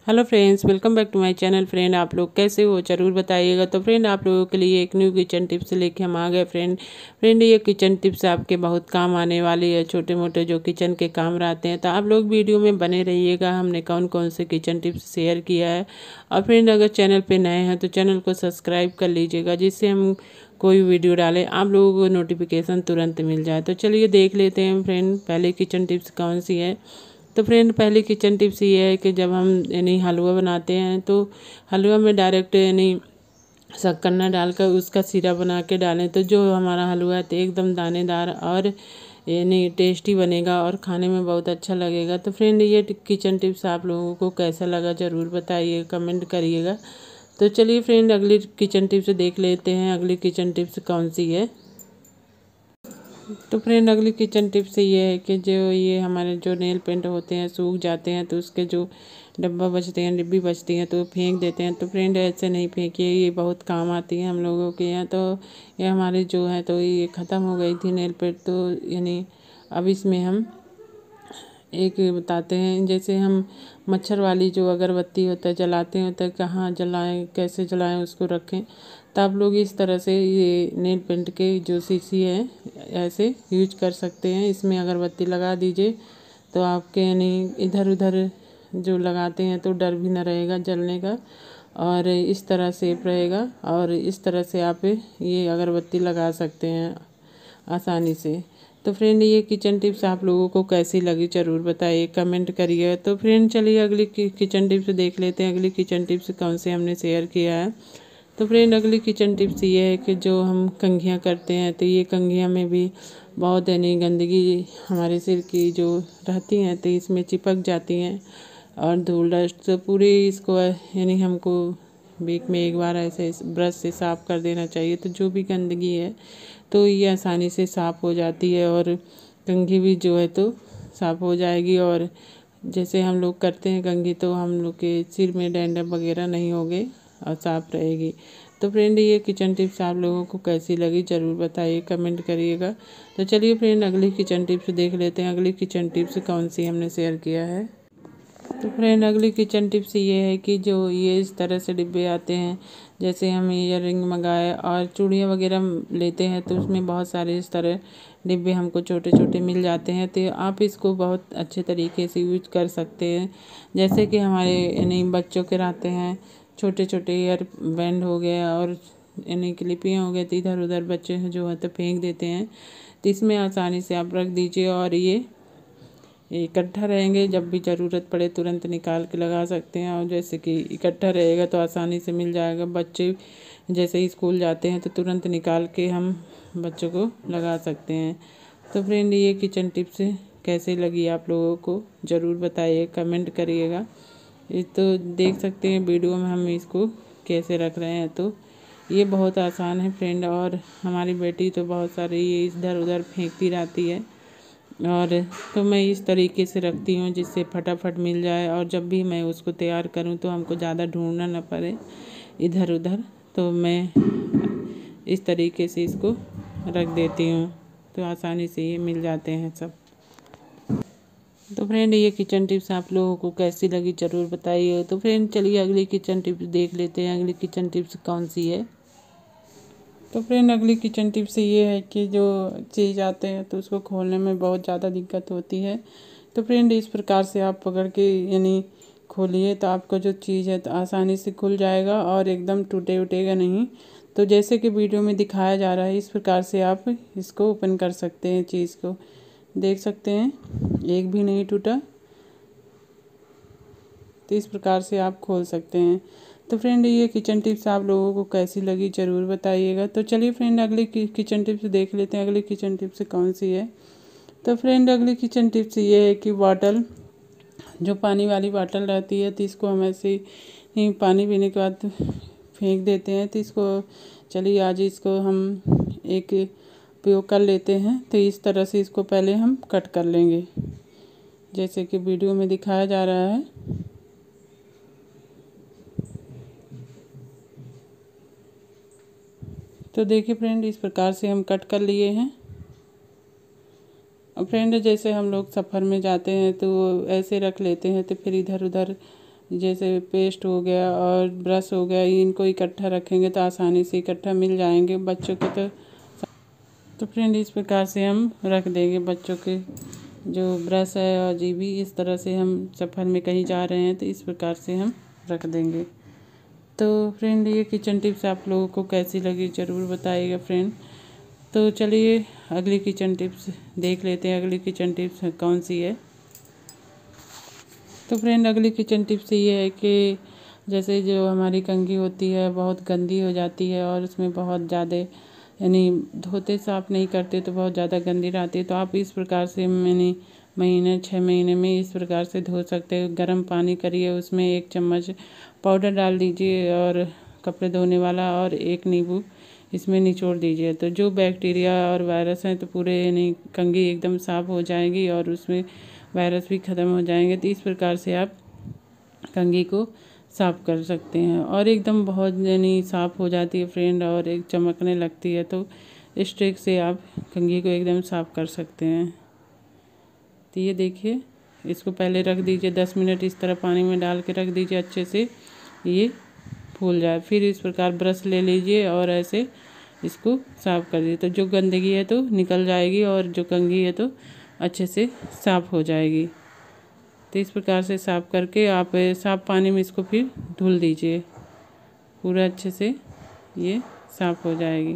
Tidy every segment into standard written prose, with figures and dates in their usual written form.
Hello friends, welcome back to my channel. Friend, आप लोग कैसे हो ज़रूर बताइएगा। तो फ्रेंड, आप लोगों के लिए एक न्यू किचन टिप्स लेके हम आ गए। फ्रेंड ये किचन टिप्स आपके बहुत काम आने वाली है। छोटे मोटे जो किचन के काम रहते हैं, तो आप लोग वीडियो में बने रहिएगा। हमने कौन कौन से किचन टिप्स शेयर किया है। और फ्रेंड, अगर चैनल पर नए हैं तो चैनल को सब्सक्राइब कर लीजिएगा, जिससे हम कोई वीडियो डालें आप लोगों को नोटिफिकेशन तुरंत मिल जाए। तो चलिए देख लेते हैं फ्रेंड, पहले किचन टिप्स कौन सी है। तो फ्रेंड, पहली किचन टिप्स ये है कि जब हम यानी हलवा बनाते हैं तो हलवा में डायरेक्ट यानी शक्कर ना डालकर उसका सीरा बना के डालें, तो जो हमारा हलवा है तो एकदम दानेदार और यानी टेस्टी बनेगा और खाने में बहुत अच्छा लगेगा। तो फ्रेंड, ये किचन टिप्स आप लोगों को कैसा लगा ज़रूर बताइए, कमेंट करिएगा। तो चलिए फ्रेंड, अगली किचन टिप्स देख लेते हैं। अगली किचन टिप्स कौन सी है। तो फ्रेंड, अगली किचन टिप्स ये है कि जो ये हमारे जो नेल पेंट होते हैं सूख जाते हैं, तो उसके जो डब्बा बचते हैं, डिब्बी बचती हैं, तो फेंक देते हैं। तो फ्रेंड, ऐसे नहीं फेंकिए, ये बहुत काम आती है हम लोगों के यहाँ। तो ये हमारे जो है तो ये ख़त्म हो गई थी नेल पेंट, तो यानी अब इसमें हम एक बताते हैं। जैसे हम मच्छर वाली जो अगरबत्ती होता है जलाते हैं, तो कहाँ जलाएं, कैसे जलाएं, उसको रखें। तो आप लोग इस तरह से ये नेल पेंट के जो शीशी है ऐसे यूज कर सकते हैं। इसमें अगरबत्ती लगा दीजिए, तो आपके यानी इधर उधर जो लगाते हैं तो डर भी ना रहेगा जलने का, और इस तरह सेफ रहेगा। और इस तरह से आप ये अगरबत्ती लगा सकते हैं आसानी से। तो फ्रेंड, ये किचन टिप्स आप लोगों को कैसी लगी ज़रूर बताइए, कमेंट करिए। तो फ्रेंड, चलिए अगली किचन टिप्स देख लेते हैं। अगली किचन टिप्स कौन से हमने शेयर किया है। तो फ्रेंड, अगली किचन टिप्स ये है कि जो हम कंघियाँ करते हैं, तो ये कंघियाँ में भी बहुत यानी गंदगी हमारे सिर की जो रहती हैं तो इसमें चिपक जाती हैं, और धूल डस्ट तो पूरी इसको यानी हमको वीक में एक बार ऐसे ब्रश से साफ़ कर देना चाहिए। तो जो भी गंदगी है तो ये आसानी से साफ़ हो जाती है, और कंघी भी जो है तो साफ़ हो जाएगी। और जैसे हम लोग करते हैं कंघी, तो हम लोग के सिर में डैंड्रफ वगैरह नहीं होंगे और साफ़ रहेगी। तो फ्रेंड, ये किचन टिप्स आप लोगों को कैसी लगी ज़रूर बताइए, कमेंट करिएगा। तो चलिए फ्रेंड, अगली किचन टिप्स देख लेते हैं। अगली किचन टिप्स कौन सी हमने शेयर किया है। तो फ्रेंड, अगली किचन टिप्स ये है कि जो ये इस तरह से डिब्बे आते हैं, जैसे हम ईयर रिंग मंगाए और चूड़ियाँ वगैरह लेते हैं, तो उसमें बहुत सारे इस तरह डिब्बे हमको छोटे छोटे मिल जाते हैं। तो आप इसको बहुत अच्छे तरीके से यूज कर सकते हैं। जैसे कि हमारे यानी बच्चों के रहते हैं छोटे छोटे ईयर बैंड हो गया और यानी क्लिपियाँ हो गई, तो इधर उधर बच्चे जो है तो फेंक देते हैं। तो इसमें आसानी से आप रख दीजिए, और ये इकट्ठा रहेंगे, जब भी ज़रूरत पड़े तुरंत निकाल के लगा सकते हैं। और जैसे कि इकट्ठा रहेगा तो आसानी से मिल जाएगा। बच्चे जैसे ही स्कूल जाते हैं तो तुरंत निकाल के हम बच्चों को लगा सकते हैं। तो फ्रेंड, ये किचन टिप्स कैसे लगी आप लोगों को ज़रूर बताइए, कमेंट करिएगा। ये तो देख सकते हैं वीडियो में हम इसको कैसे रख रहे हैं। तो ये बहुत आसान है फ्रेंड। और हमारी बेटी तो बहुत सारी ये इधर उधर फेंकती रहती है, और तो मैं इस तरीके से रखती हूँ जिससे फटाफट मिल जाए, और जब भी मैं उसको तैयार करूँ तो हमको ज़्यादा ढूंढना ना पड़े इधर उधर। तो मैं इस तरीके से इसको रख देती हूँ, तो आसानी से ये मिल जाते हैं सब। तो फ्रेंड, ये किचन टिप्स आप लोगों को कैसी लगी ज़रूर बताइए। तो फ्रेंड, चलिए अगली किचन टिप्स देख लेते हैं। अगली किचन टिप्स कौन सी है। तो फ्रेंड, अगली किचन टिप्स ये है कि जो चीज़ आते हैं तो उसको खोलने में बहुत ज़्यादा दिक्कत होती है। तो फ्रेंड, इस प्रकार से आप पकड़ के यानी खोलिए, तो आपका जो चीज़ है तो आसानी से खुल जाएगा और एकदम टूटेगा नहीं। तो जैसे कि वीडियो में दिखाया जा रहा है, इस प्रकार से आप इसको ओपन कर सकते हैं। चीज़ को देख सकते हैं, एक भी नहीं टूटा। तो इस प्रकार से आप खोल सकते हैं। तो फ्रेंड, ये किचन टिप्स आप लोगों को कैसी लगी ज़रूर बताइएगा। तो चलिए फ्रेंड, अगली किचन टिप्स देख लेते हैं। अगली किचन टिप्स कौन सी है। तो फ्रेंड, अगली किचन टिप्स ये है कि बॉटल, जो पानी वाली बॉटल रहती है, तो इसको हम ऐसे ही पानी पीने के बाद फेंक देते हैं। तो इसको चलिए आज इसको हम एक उपयोग कर लेते हैं। तो इस तरह से इसको पहले हम कट कर लेंगे, जैसे कि वीडियो में दिखाया जा रहा है। तो देखिए फ्रेंड, इस प्रकार से हम कट कर लिए हैं। और फ्रेंड, जैसे हम लोग सफ़र में जाते हैं तो ऐसे रख लेते हैं, तो फिर इधर उधर जैसे पेस्ट हो गया और ब्रश हो गया, इनको इकट्ठा रखेंगे तो आसानी से इकट्ठा मिल जाएंगे बच्चों को। तो फ्रेंड इस प्रकार से हम रख देंगे बच्चों के जो ब्रश है और जीभी, इस तरह से हम सफ़र में कहीं जा रहे हैं तो इस प्रकार से हम रख देंगे। तो फ्रेंड ये किचन टिप्स आप लोगों को कैसी लगी ज़रूर बताइएगा फ्रेंड। तो चलिए अगली किचन टिप्स देख लेते हैं, अगली किचन टिप्स कौन सी है। तो फ्रेंड अगली किचन टिप्स ये है कि जैसे जो हमारी कंघी होती है बहुत गंदी हो जाती है और उसमें बहुत ज़्यादा यानी धोते साफ़ नहीं करते तो बहुत ज़्यादा गंदी रहती है, तो आप इस प्रकार से मैंने महीने 6 महीने में इस प्रकार से धो सकते हैं। गर्म पानी करिए, उसमें 1 चम्मच पाउडर डाल दीजिए और कपड़े धोने वाला और 1 नींबू इसमें निचोड़ दीजिए, तो जो बैक्टीरिया और वायरस हैं तो पूरे यानी कंघी एकदम साफ़ हो जाएगी और उसमें वायरस भी ख़त्म हो जाएंगे। तो इस प्रकार से आप कंघी को साफ़ कर सकते हैं और एकदम बहुत यानी साफ़ हो जाती है फ्रेंड और एक चमकने लगती है। तो इस ट्रिक से आप कंघी को एकदम साफ़ कर सकते हैं। तो ये देखिए, इसको पहले रख दीजिए 10 मिनट इस तरह पानी में डाल के रख दीजिए, अच्छे से ये फूल जाए। फिर इस प्रकार ब्रश ले लीजिए और ऐसे इसको साफ़ कर दीजिए, तो जो गंदगी है तो निकल जाएगी और जो कंघी है तो अच्छे से साफ़ हो जाएगी। तो इस प्रकार से साफ़ करके आप साफ़ पानी में इसको फिर धुल दीजिए, पूरा अच्छे से ये साफ़ हो जाएगी।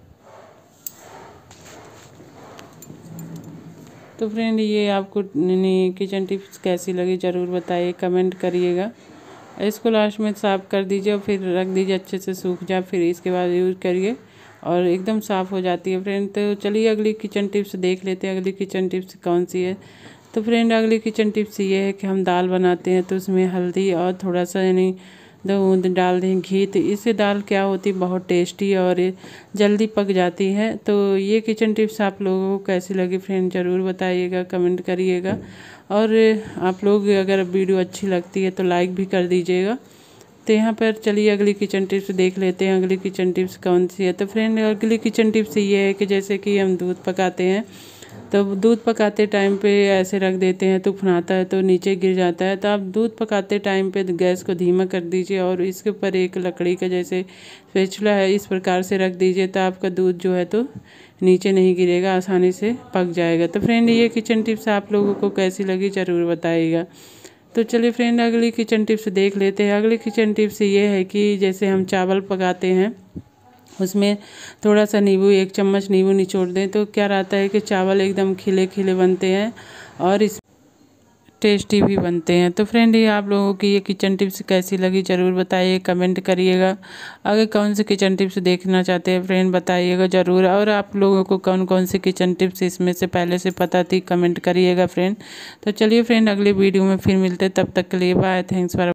तो फ्रेंड ये आपको किचन टिप्स कैसी लगी ज़रूर बताइए, कमेंट करिएगा। इसको लास्ट में साफ़ कर दीजिए और फिर रख दीजिए, अच्छे से सूख जाए, फिर इसके बाद यूज़ करिए और एकदम साफ़ हो जाती है फ्रेंड। तो चलिए अगली किचन टिप्स देख लेते हैं, अगली किचन टिप्स कौन सी है। तो फ्रेंड अगली किचन टिप्स ये है कि हम दाल बनाते हैं तो उसमें हल्दी और थोड़ा सा यानी दूध डाल दें, घी, तो इससे दाल क्या होती है बहुत टेस्टी और जल्दी पक जाती है। तो ये किचन टिप्स आप लोगों को कैसी लगी फ्रेंड ज़रूर बताइएगा, कमेंट करिएगा और आप लोग अगर वीडियो अच्छी लगती है तो लाइक भी कर दीजिएगा। तो यहाँ पर चलिए अगली किचन टिप्स देख लेते हैं, अगली किचन टिप्स कौन सी है। तो फ्रेंड अगली किचन टिप्स ये है कि जैसे कि हम दूध पकाते हैं तो दूध पकाते टाइम पे ऐसे रख देते हैं तो उफनाता है तो नीचे गिर जाता है। तो आप दूध पकाते टाइम पे गैस को धीमा कर दीजिए और इसके ऊपर एक लकड़ी का जैसे स्पैचुला है इस प्रकार से रख दीजिए, तो आपका दूध जो है तो नीचे नहीं गिरेगा, आसानी से पक जाएगा। तो फ्रेंड ये किचन टिप्स आप लोगों को कैसी लगी ज़रूर बताइएगा। तो चलिए फ्रेंड अगली किचन टिप्स देख लेते हैं। अगली किचन टिप्स ये है कि जैसे हम चावल पकाते हैं उसमें थोड़ा सा नींबू, 1 चम्मच नींबू निचोड़ दें तो क्या रहता है कि चावल एकदम खिले खिले बनते हैं और इस टेस्टी भी बनते हैं। तो फ्रेंड ये आप लोगों की ये किचन टिप्स कैसी लगी ज़रूर बताइए, कमेंट करिएगा। अगर कौन सी किचन टिप्स देखना चाहते हैं फ्रेंड बताइएगा ज़रूर, और आप लोगों को कौन कौन सी किचन टिप्स इसमें से पहले से पता थी कमेंट करिएगा फ्रेंड। तो चलिए फ्रेंड अगली वीडियो में फिर मिलते हैं, तब तक के लिए बाय, थैंक्स फॉर